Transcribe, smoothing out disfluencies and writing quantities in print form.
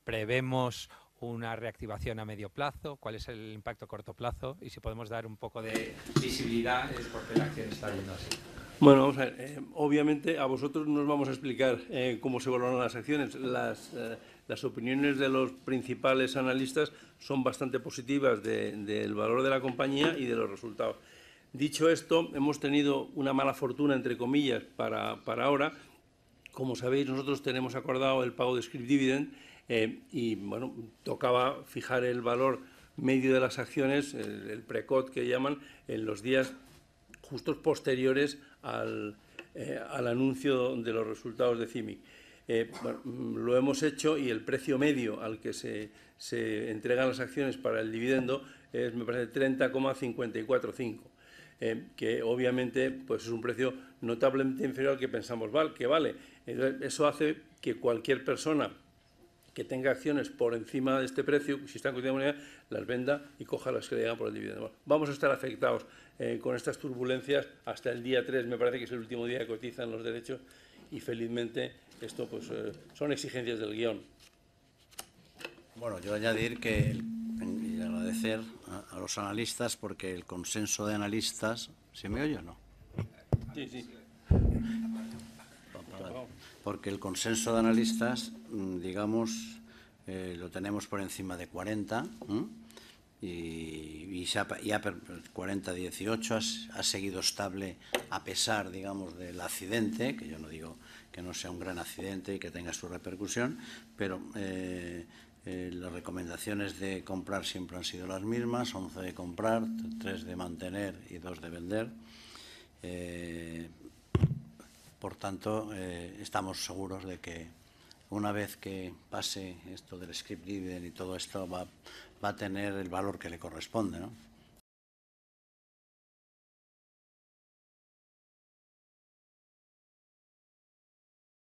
¿Prevemos una reactivación a medio plazo? ¿Cuál es el impacto a corto plazo? Y si podemos dar un poco de visibilidad es por qué la acción está yendo así. Bueno, vamos a ver. Obviamente a vosotros nos vamos a explicar cómo se valoran las acciones. Las opiniones de los principales analistas son bastante positivas del valor de la compañía y de los resultados. Dicho esto, hemos tenido una mala fortuna, entre comillas, para ahora. Como sabéis, nosotros tenemos acordado el pago de scrip dividend y, bueno, tocaba fijar el valor medio de las acciones, el precot que llaman, en los días justos posteriores al anuncio de los resultados de CIMIC. Bueno, lo hemos hecho y el precio medio al que se entregan las acciones para el dividendo es, me parece, 30,545. Que obviamente pues es un precio notablemente inferior al que pensamos que vale. Entonces, eso hace que cualquier persona que tenga acciones por encima de este precio, si está en cuestión de moneda, las venda y coja las que le llegan por el dividendo. Bueno, vamos a estar afectados con estas turbulencias hasta el día 3, me parece que es el último día que cotizan los derechos, y felizmente esto pues son exigencias del guión. Bueno, yo añadir y agradecer a los analistas, porque el consenso de analistas... ¿Se me oye o no? Sí, sí. Porque el consenso de analistas, digamos, lo tenemos por encima de 40, y ya 40-18 ha seguido estable a pesar, digamos, del accidente, que yo no digo que no sea un gran accidente y que tenga su repercusión, pero las recomendaciones de comprar siempre han sido las mismas: 11 de comprar, 3 de mantener y 2 de vender. Por tanto, estamos seguros de que una vez que pase esto del scrip dividend y todo esto va a tener el valor que le corresponde, ¿no?